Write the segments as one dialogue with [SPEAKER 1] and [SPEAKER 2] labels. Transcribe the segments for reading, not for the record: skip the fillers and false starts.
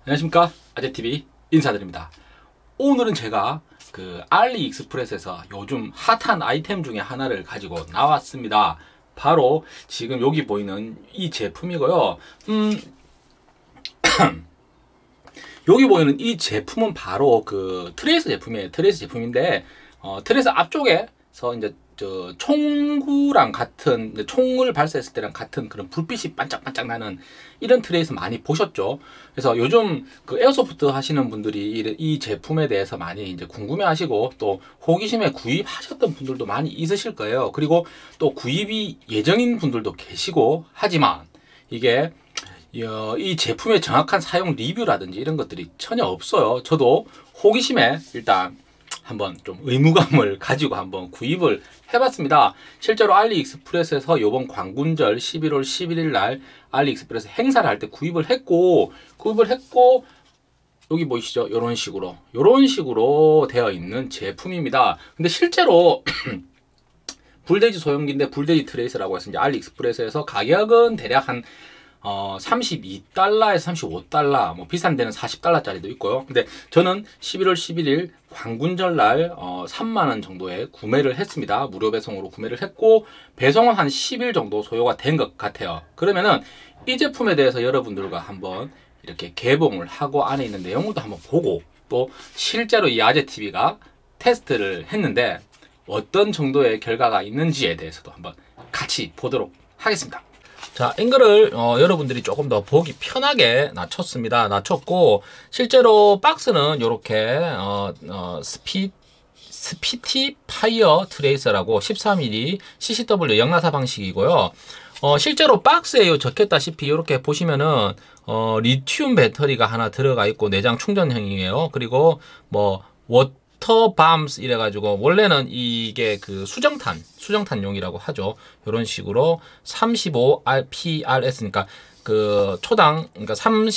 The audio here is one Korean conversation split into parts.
[SPEAKER 1] 안녕하십니까, 아재TV 인사드립니다. 오늘은 제가 알리익스프레스에서 요즘 핫한 아이템 중에 하나를 가지고 나왔습니다. 바로 지금 여기 보이는 이 제품이고요. 여기 보이는 이 제품은 바로 트레이서 제품이에요. 트레이서 제품인데 트레이서 앞쪽에서 이제 총구랑 같은, 총을 발사했을 때랑 같은 그런 불빛이 반짝반짝 나는 이런 트레이서 많이 보셨죠? 그래서 요즘 에어소프트 하시는 분들이 이 제품에 대해서 많이 이제 궁금해 하시고, 또 호기심에 구입하셨던 분들도 많이 있으실 거예요. 그리고 또 구입이 예정인 분들도 계시고, 하지만 이게 이 제품의 정확한 사용 리뷰라든지 이런 것들이 전혀 없어요. 저도 호기심에 일단 한번 좀 의무감을 가지고 한번 구입을 해봤습니다. 실제로 알리익스프레스에서 이번 광군절 11월 11일 날 알리익스프레스 행사를 할 때 구입을 했고 여기 보이시죠? 이런 식으로 되어 있는 제품입니다. 근데 실제로 불돼지 소형기인데 불돼지 트레이서라고 해서 이제 알리익스프레스에서 가격은 대략 한 32달러에서 35달러, 뭐 비싼 데는 40달러짜리도 있고요. 근데 저는 11월 11일 광군절 날 3만원 정도에 구매를 했습니다. 무료 배송으로 구매를 했고, 배송은 한 10일 정도 소요가 된 것 같아요. 그러면은 이 제품에 대해서 여러분들과 한번 이렇게 개봉을 하고 안에 있는 내용도 한번 보고, 또 실제로 이 아재TV가 테스트를 했는데 어떤 정도의 결과가 있는지에 대해서도 한번 같이 보도록 하겠습니다. 자, 앵글을 여러분들이 조금 더 보기 편하게 낮췄고, 실제로 박스는 이렇게 스피티파이어 트레이서라고 13mm CCW 영나사 방식이고요. 실제로 박스에 적혔다시피 이렇게 보시면은 리튬 배터리가 하나 들어가 있고 내장 충전형이에요. 그리고 뭐 워터밤스 이래가지고, 원래는 이게 수정탄용이라고 하죠. 이런 식으로 35PRS니까 초당, 그러니까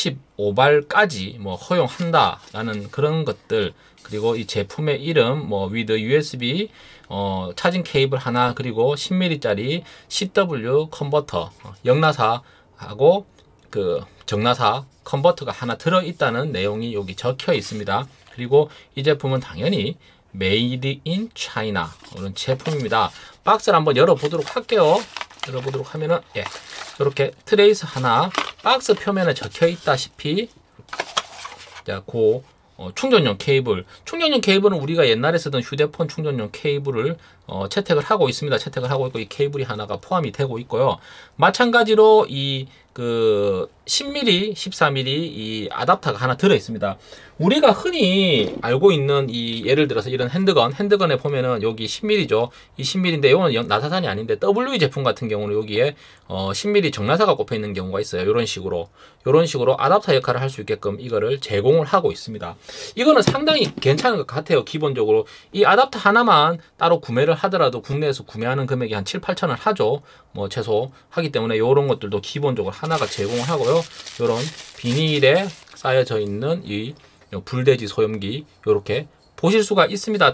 [SPEAKER 1] 35발까지 뭐 허용한다라는 그런 것들. 그리고 이 제품의 이름, 뭐 with USB 차징 케이블 하나, 그리고 10mm짜리 CW 컨버터, 영나사하고 정나사 컨버터가 하나 들어있다는 내용이 여기 적혀 있습니다. 그리고 이 제품은 당연히 메이드 인 차이나 이런 제품입니다. 박스를 한번 열어보도록 할게요. 열어보도록 하면은, 이렇게 트레이서 하나, 박스 표면에 적혀 있다시피, 자, 충전용 케이블은 우리가 옛날에 쓰던 휴대폰 충전용 케이블을 채택을 하고 있습니다. 채택을 하고 있고, 이 케이블이 하나가 포함이 되고 있고요. 마찬가지로 이 10mm, 14mm 이 아답터가 하나 들어 있습니다. 우리가 흔히 알고 있는 예를 들어서 이런 핸드건에 보면은 여기 10mm죠. 이 10mm인데 이거는 나사산이 아닌데 WE 제품 같은 경우는 여기에 10mm 정나사가 꼽혀 있는 경우가 있어요. 이런 식으로 아답터 역할을 할 수 있게끔 이거를 제공을 하고 있습니다. 이거는 상당히 괜찮은 것 같아요. 기본적으로 이 아답터 하나만 따로 구매를 하더라도 국내에서 구매하는 금액이 한 7, 8천원 하죠. 뭐 최소 하기 때문에 이런 것들도 기본적으로 하나가 제공을 하고요. 이런 비닐에 쌓여져 있는 이 불돼지 소염기 이렇게 보실 수가 있습니다.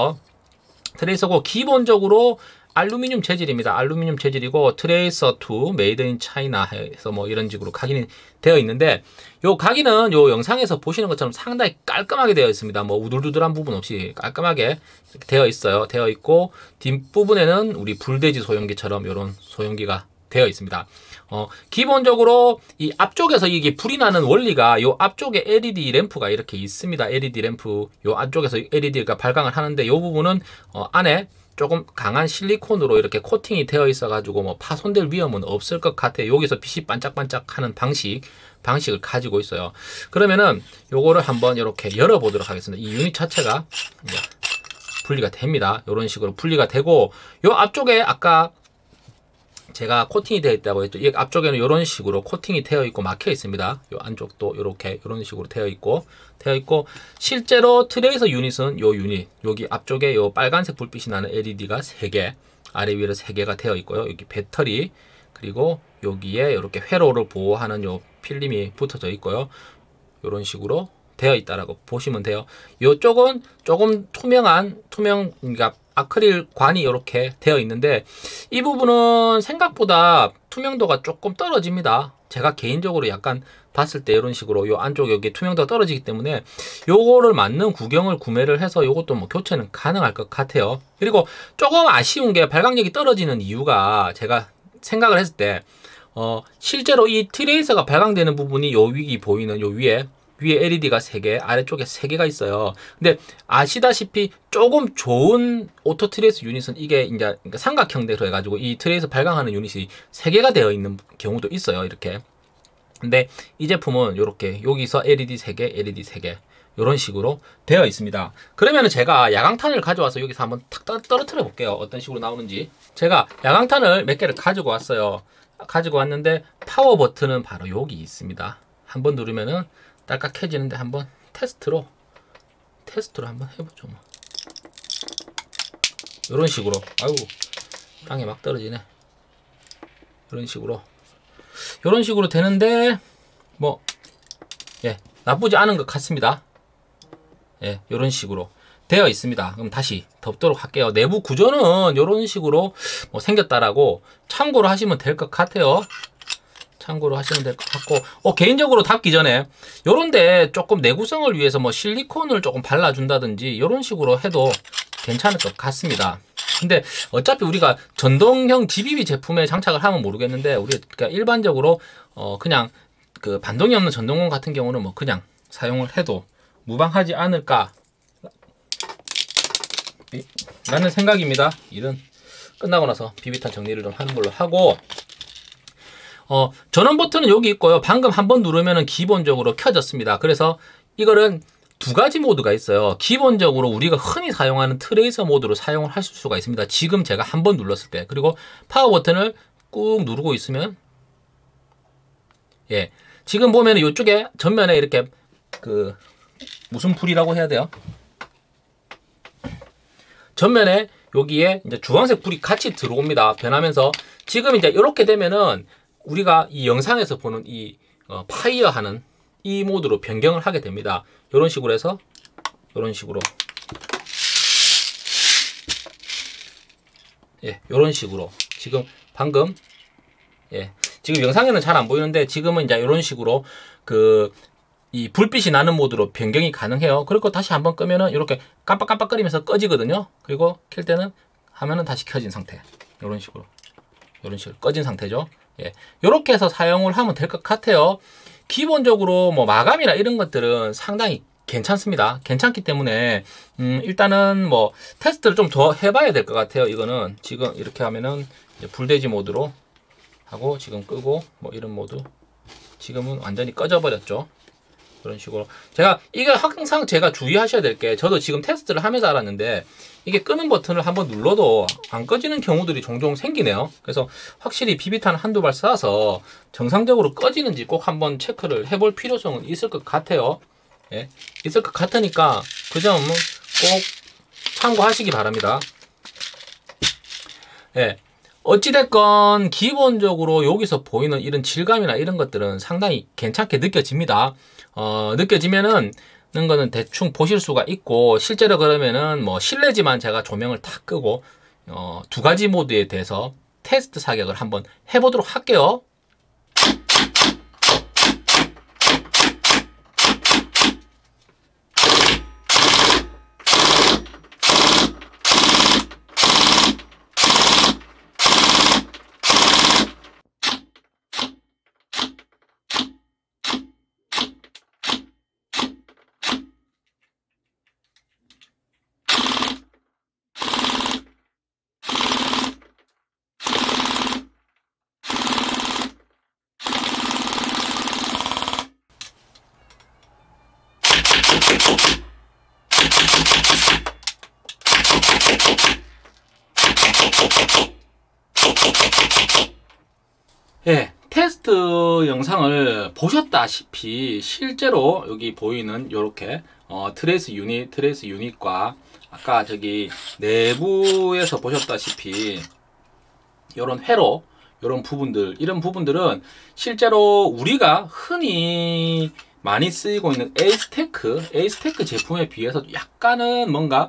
[SPEAKER 1] 트레이서고 기본적으로 알루미늄 재질입니다. 알루미늄 재질이고 트레이서2 메이드 인 차이나 해서 뭐 이런 식으로 각인이 되어 있는데, 요 각인은 요 영상에서 보시는 것처럼 상당히 깔끔하게 되어 있습니다. 뭐 우둘두둘한 부분 없이 깔끔하게 되어 있어요. 되어 있고, 뒷부분에는 우리 불돼지 소염기처럼 이런 소염기가 되어 있습니다. 기본적으로 이 앞쪽에서 이게 불이 나는 원리가, 요 앞쪽에 LED 램프가 이렇게 있습니다. LED 램프, 요 안쪽에서 LED가 발광을 하는데, 요 부분은 안에 조금 강한 실리콘으로 이렇게 코팅이 되어 있어 가지고 뭐 파손될 위험은 없을 것 같아요. 여기서 빛이 반짝반짝 하는 방식을 가지고 있어요. 그러면은 요거를 한번 이렇게 열어보도록 하겠습니다. 이 유닛 자체가 이제 분리가 됩니다. 이런 식으로 분리가 되고, 요 앞쪽에 아까 제가 코팅이 되어 있다고 했죠. 이 앞쪽에는 이런 식으로 코팅이 되어 있고 막혀 있습니다. 이 안쪽도 이렇게 이런 식으로 되어 있고 실제로 트레이서 유닛은 여기 앞쪽에 요 빨간색 불빛이 나는 LED가 3개, 아래 위로 3개가 되어 있고요. 여기 배터리, 그리고 여기에 이렇게 회로를 보호하는 요 필름이 붙어져 있고요. 이런 식으로 되어 있다라고 보시면 돼요. 이쪽은 조금 그러니까 아크릴 관이 이렇게 되어 있는데 이 부분은 생각보다 투명도가 조금 떨어집니다. 제가 개인적으로 약간 봤을 때 이런 식으로 요 안쪽 여기 투명도가 떨어지기 때문에 요거를 맞는 구경을 구매를 해서 요것도 뭐 교체는 가능할 것 같아요. 그리고 조금 아쉬운 게 발광력이 떨어지는 이유가 제가 생각을 했을 때 실제로 이 트레이서가 발광되는 부분이 요 위기 보이는 요 위에 LED가 3개, 아래쪽에 3개가 있어요. 근데 아시다시피 조금 좋은 오토 트레이서 유닛은 이게 이제 삼각형대로 해가지고 이 트레이서 발광하는 유닛이 3개가 되어 있는 경우도 있어요. 이렇게. 근데 이 제품은 이렇게 여기서 LED 3개, LED 3개 이런 식으로 되어 있습니다. 그러면은 제가 야광탄을 가져와서 여기서 한번 탁 떨어뜨려 볼게요. 어떤 식으로 나오는지. 제가 야광탄을 몇 개를 가지고 왔어요. 가지고 왔는데 파워 버튼은 바로 여기 있습니다. 한번 누르면은 딸깍해지는데 한번 테스트로 한번 해보죠. 뭐. 이런 식으로. 아이고 땅에 막 떨어지네. 이런 식으로 되는데 뭐 예, 나쁘지 않은 것 같습니다. 예, 이런 식으로 되어 있습니다. 그럼 다시 덮도록 할게요. 내부 구조는 이런 식으로 뭐 생겼다라고 참고로 하시면 될 것 같아요. 참고로 하시면 될 것 같고, 개인적으로 닫기 전에 요런데 조금 내구성을 위해서 뭐 실리콘을 조금 발라준다든지 이런 식으로 해도 괜찮을 것 같습니다. 근데 어차피 우리가 전동형 GBB 제품에 장착을 하면 모르겠는데 우리가 일반적으로 그냥 그 반동이 없는 전동공 같은 경우는 뭐 그냥 사용을 해도 무방하지 않을까 라는 생각입니다. 일은 끝나고 나서 비비탄 정리를 좀 하는 걸로 하고, 전원 버튼은 여기 있고요. 방금 한번 누르면은 기본적으로 켜졌습니다. 그래서 이거는 2가지 모드가 있어요. 기본적으로 우리가 흔히 사용하는 트레이서 모드로 사용을 하실 수가 있습니다. 지금 제가 한번 눌렀을 때. 그리고 파워 버튼을 꾹 누르고 있으면, 예, 지금 보면은 이쪽에 전면에 이렇게 무슨 불이라고 해야 돼요? 전면에 여기에 이제 주황색 불이 같이 들어옵니다. 변하면서 지금 이제 이렇게 되면은 우리가 이 영상에서 보는 이 파이어 하는 이 모드로 변경을 하게 됩니다. 이런 식으로 해서 이런 식으로, 예, 이런 식으로 지금 방금, 예, 지금 영상에는 잘 안 보이는데 지금은 이제 이런 식으로 이 불빛이 나는 모드로 변경이 가능해요. 그리고 다시 한번 끄면은 이렇게 깜빡깜빡거리면서 꺼지거든요. 그리고 켤 때는 하면은 다시 켜진 상태. 이런 식으로 꺼진 상태죠. 예, 이렇게 해서 사용을 하면 될 것 같아요. 기본적으로 뭐 마감이나 이런 것들은 상당히 괜찮습니다. 괜찮기 때문에 일단은 뭐 테스트를 좀 더 해봐야 될 것 같아요. 이거는 지금 이렇게 하면은 이제 불돼지 모드로 하고 지금 끄고 뭐 이런 모드, 지금은 완전히 꺼져 버렸죠. 그런 식으로 이게 항상 제가 주의하셔야 될 게, 저도 지금 테스트를 하면서 알았는데 이게 끄는 버튼을 한번 눌러도 안 꺼지는 경우들이 종종 생기네요. 그래서 확실히 비비탄 한두 발 쏴서 정상적으로 꺼지는지 꼭 한번 체크를 해볼 필요성은 있을 것 같아요. 예, 있을 것 같으니까 그 점은 꼭 참고하시기 바랍니다. 예, 어찌됐건 기본적으로 여기서 보이는 이런 질감이나 이런 것들은 상당히 괜찮게 느껴집니다. 느껴지면은 거는 대충 보실 수가 있고, 실제로 그러면은 뭐 실내지만 제가 조명을 다 끄고 2가지 모드에 대해서 테스트 사격을 한번 해보도록 할게요. 예, 테스트 영상을 보셨다시피 실제로 여기 보이는 요렇게 트레이스 유닛과 아까 저기 내부에서 보셨다시피 요런 회로, 요런 부분들, 이런 부분들은 실제로 우리가 흔히 많이 쓰이고 있는 에이스테크 제품에 비해서 약간은 뭔가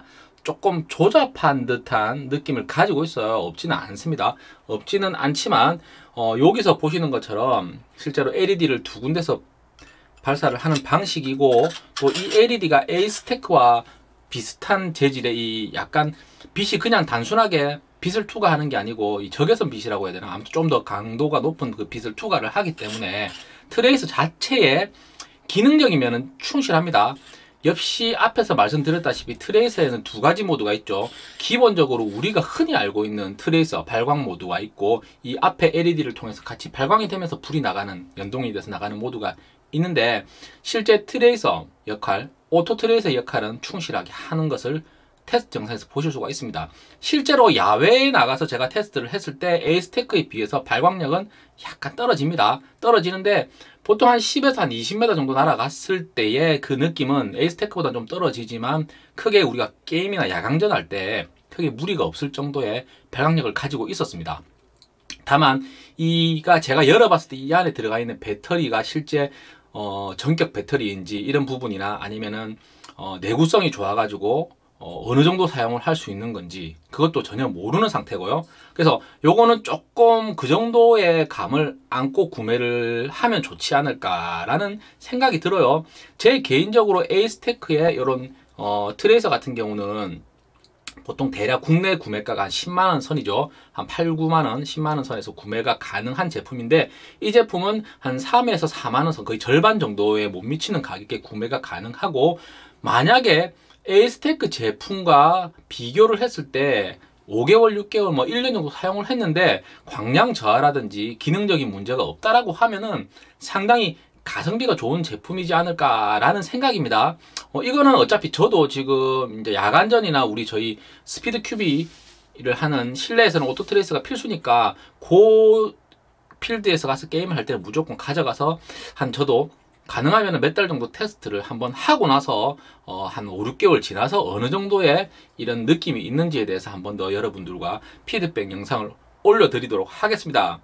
[SPEAKER 1] 조금 조잡한 듯한 느낌을 가지고 있어요. 없지는 않습니다. 없지는 않지만 여기서 보시는 것처럼 실제로 LED를 두 군데서 발사를 하는 방식이고, 또 이 LED가 A스테크와 비슷한 재질의 이 약간 빛이 그냥 단순하게 빛을 투과하는 게 아니고 이 적외선 빛이라고 해야 되나, 아무튼 좀 더 강도가 높은 그 빛을 투과를 하기 때문에 트레이서 자체의 기능력이면 충실합니다. 역시 앞에서 말씀드렸다시피 트레이서에는 두 가지 모드가 있죠. 기본적으로 우리가 흔히 알고 있는 트레이서 발광 모드가 있고, 이 앞에 LED를 통해서 같이 발광이 되면서 불이 나가는, 연동이 돼서 나가는 모드가 있는데, 실제 트레이서 역할, 오토 트레이서 역할은 충실하게 하는 것을 테스트 영상에서 보실 수가 있습니다. 실제로 야외에 나가서 제가 테스트를 했을 때 에이스테크에 비해서 발광력은 약간 떨어집니다. 떨어지는데 보통 한 10에서 한 20m 정도 날아갔을 때의 그 느낌은 에이스테크보다 좀 떨어지지만, 크게 우리가 게임이나 야광전 할 때 크게 무리가 없을 정도의 발광력을 가지고 있었습니다. 다만 이가 제가 열어봤을 때 이 안에 들어가 있는 배터리가 실제 전격 배터리인지 이런 부분이나, 아니면은 내구성이 좋아가지고 어느 정도 사용을 할 수 있는 건지 그것도 전혀 모르는 상태고요. 그래서 요거는 조금 그 정도의 감을 안고 구매를 하면 좋지 않을까라는 생각이 들어요. 제 개인적으로 에이스테크의 이런 트레이서 같은 경우는 보통 대략 국내 구매가가 한 10만원 선이죠. 한 8, 9만원, 10만원 선에서 구매가 가능한 제품인데, 이 제품은 한 3에서 4만원 선, 거의 절반 정도에 못 미치는 가격에 구매가 가능하고, 만약에 에이스테크 제품과 비교를 했을 때 5개월, 6개월, 뭐 1년 정도 사용을 했는데 광량 저하라든지 기능적인 문제가 없다라고 하면은 상당히 가성비가 좋은 제품이지 않을까라는 생각입니다. 이거는 어차피 저도 지금 이제 야간전이나 저희 스피드 큐비를 하는 실내에서는 오토트레이스가 필수니까 그 필드에서 가서 게임을 할 때는 무조건 가져가서 저도 가능하면 몇 달 정도 테스트를 한번 하고 나서 한 5, 6개월 지나서 어느 정도의 이런 느낌이 있는지에 대해서 한번 더 여러분들과 피드백 영상을 올려드리도록 하겠습니다.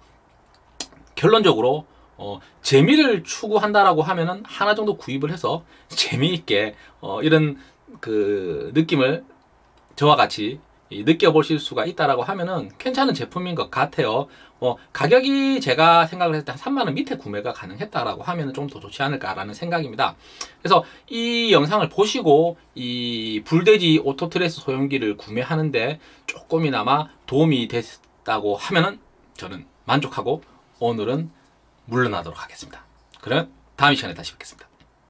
[SPEAKER 1] 결론적으로 재미를 추구한다라고 하면은 하나 정도 구입을 해서 재미있게 이런 그 느낌을 저와 같이 느껴보실 수가 있다라고 하면은 괜찮은 제품인 것 같아요. 가격이 제가 생각을 했을 때 한 3만원 밑에 구매가 가능했다라고 하면 좀 더 좋지 않을까라는 생각입니다. 그래서 이 영상을 보시고 이 불돼지 오토트레이스 소형기를 구매하는데 조금이나마 도움이 됐다고 하면은 저는 만족하고 오늘은 물러나도록 하겠습니다. 그럼 다음 시간에 다시 뵙겠습니다.